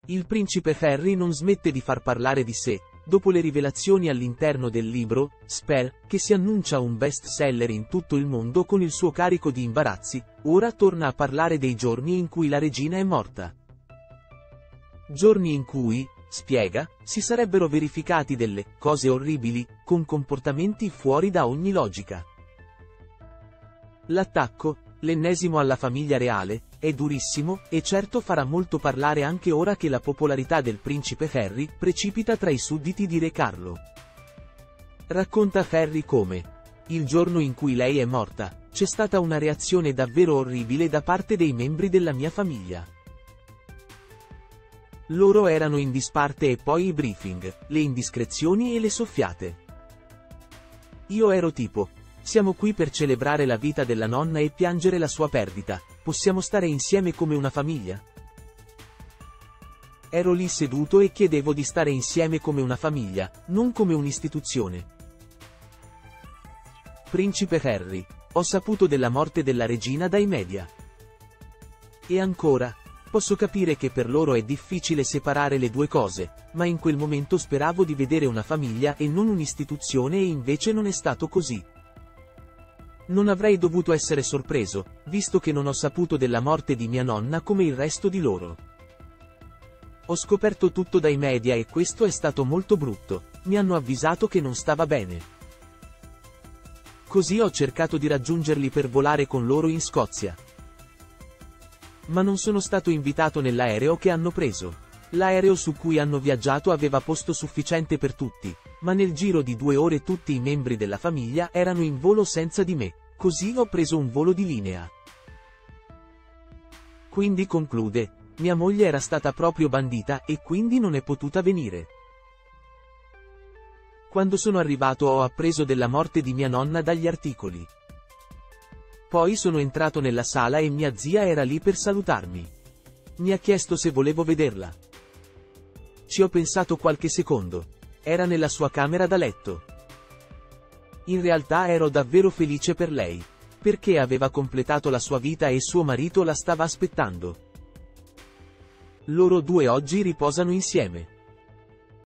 Il principe Harry non smette di far parlare di sé, dopo le rivelazioni all'interno del libro, Spell, che si annuncia un best-seller in tutto il mondo con il suo carico di imbarazzi, ora torna a parlare dei giorni in cui la regina è morta. Giorni in cui, spiega, si sarebbero verificati delle cose orribili, con comportamenti fuori da ogni logica. L'attacco, l'ennesimo alla famiglia reale, è durissimo, e certo farà molto parlare anche ora che la popolarità del principe Harry precipita tra i sudditi di Re Carlo. Racconta Harry come, il giorno in cui lei è morta, c'è stata una reazione davvero orribile da parte dei membri della mia famiglia. Loro erano in disparte e poi i briefing, le indiscrezioni e le soffiate. Io ero tipo, siamo qui per celebrare la vita della nonna e piangere la sua perdita, possiamo stare insieme come una famiglia? Ero lì seduto e chiedevo di stare insieme come una famiglia, non come un'istituzione. Principe Harry, ho saputo della morte della regina dai media. E ancora, posso capire che per loro è difficile separare le due cose, ma in quel momento speravo di vedere una famiglia e non un'istituzione e invece non è stato così. Non avrei dovuto essere sorpreso, visto che non ho saputo della morte di mia nonna come il resto di loro. Ho scoperto tutto dai media e questo è stato molto brutto, mi hanno avvisato che non stava bene. Così ho cercato di raggiungerli per volare con loro in Scozia. Ma non sono stato invitato nell'aereo che hanno preso. L'aereo su cui hanno viaggiato aveva posto sufficiente per tutti, ma nel giro di 2 ore tutti i membri della famiglia erano in volo senza di me, così ho preso un volo di linea. Quindi conclude, mia moglie era stata proprio bandita e quindi non è potuta venire. Quando sono arrivato ho appreso della morte di mia nonna dagli articoli. Poi sono entrato nella sala e mia zia era lì per salutarmi. Mi ha chiesto se volevo vederla. Ci ho pensato qualche secondo. Era nella sua camera da letto. In realtà ero davvero felice per lei, perché aveva completato la sua vita e suo marito la stava aspettando. Loro due oggi riposano insieme.